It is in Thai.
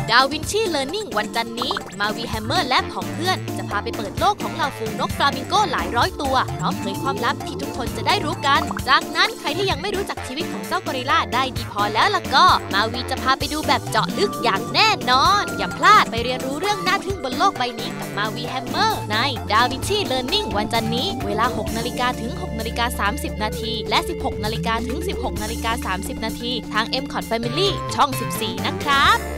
ดาวินชีเลิร์นนิ่งวันจันทร์นี้มาวีแฮมเมอร์และของเพื่อนจะพาไปเปิดโลกของเหล่าฝูงนกฟลามิงโกหลายร้อยตัวพร้อมเผยความลับที่ทุกคนจะได้รู้กันจากนั้นใครที่ยังไม่รู้จักชีวิตของเจ้ากอริลลาได้ดีพอแล้วล่ะก็มาวีจะพาไปดูแบบเจาะลึกอย่างแน่นอนอย่าพลาดไปเรียนรู้เรื่องน่าทึ่งบนโลกใบนี้กับมาวีแฮมเมอร์ในดาวินชีเลิร์นนิ่งวันจันทร์นี้เวลา 6 นาฬิกาถึง 6 นาฬิกา 30 นาทีและ 16 นาฬิกาถึง 16 นาฬิกา 30 นาทีทาง M-Cot Family ช่อง 14 นะครับ